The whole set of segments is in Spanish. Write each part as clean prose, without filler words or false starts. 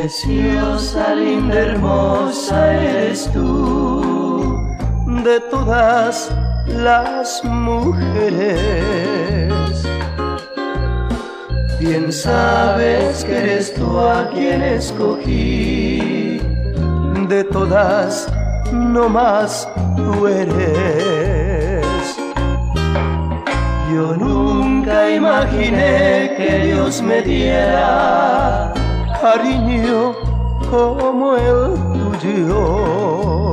Preciosa, linda, hermosa eres tú, de todas las mujeres. Bien sabes que eres tú a quien escogí, de todas no más tú eres. Yo nunca imaginé que Dios me diera cariño como el tuyo.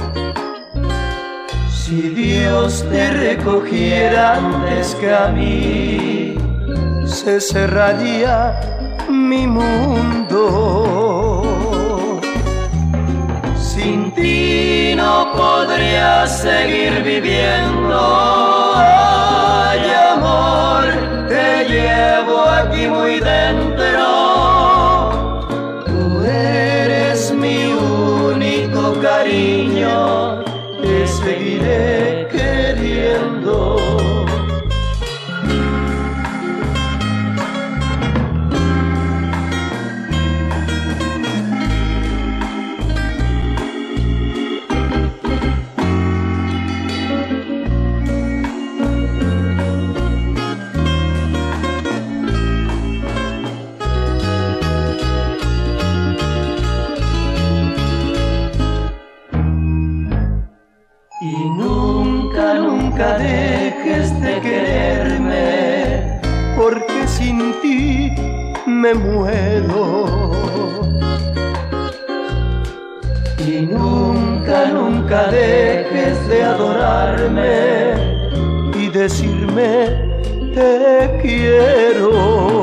Si Dios te recogiera antes que a mí, se cerraría mi mundo. Sin ti no podría seguir viviendo. Ay, amor, te llevo aquí muy dentro. Tú eres mi único cariño, te seguiré queriendo. Y nunca, nunca dejes de quererme, porque sin ti me muero. Y nunca, nunca dejes de adorarme y decirme te quiero.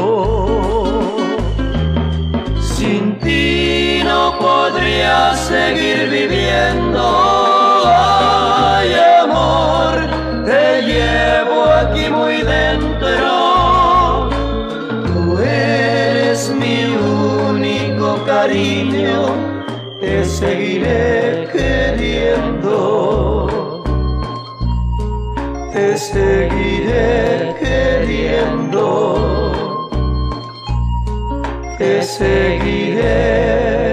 Sin ti no podría seguir viviendo. Ay, amor, te llevo aquí muy dentro. Tú eres mi único cariño, te seguiré queriendo. Te seguiré queriendo. Te seguiré